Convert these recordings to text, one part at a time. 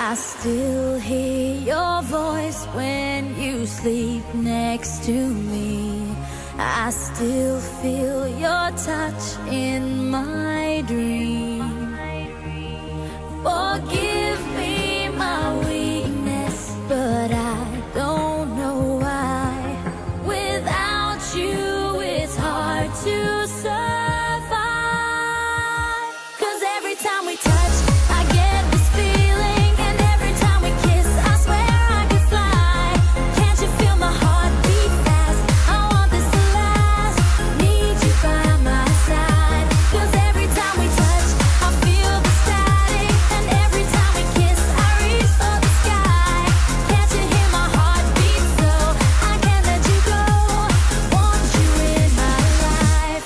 I still hear your voice when you sleep next to me. I still feel your touch in my dream. Forgive me my weakness, but I don't know why. Without you, it's hard to survive. 'Cause every time we touch, I get this feeling, and every time we kiss, I swear I could fly. Can't you feel my heart beat fast? I want this to last. Need you by my side. 'Cause every time we touch, I feel the static, and every time we kiss, I reach for the sky. Can't you hear my heart beat? So I can't let you go. Want you in my life.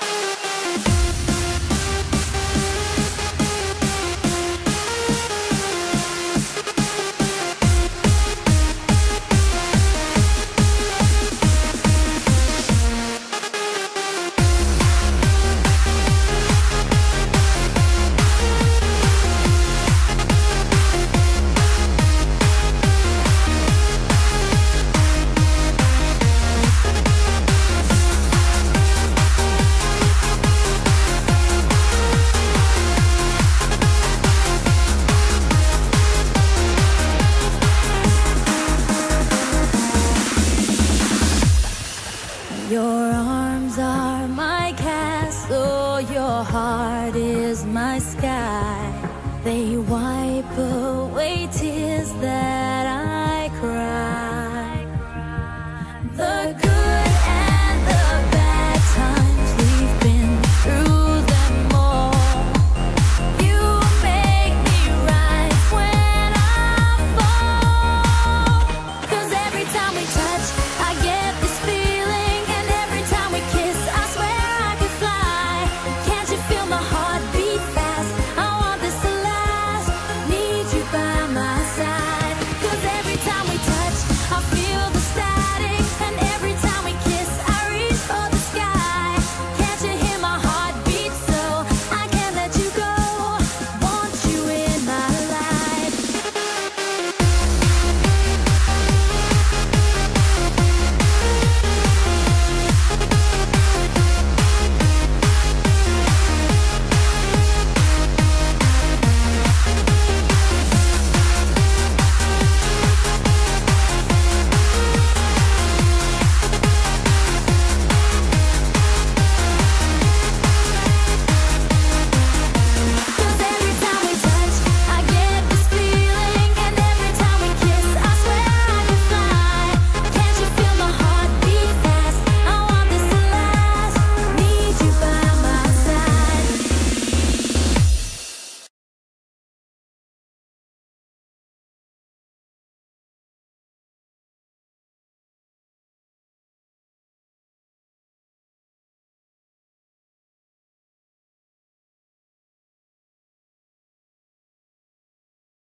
Your arms are my castle, your heart is my sky. They wipe away tears.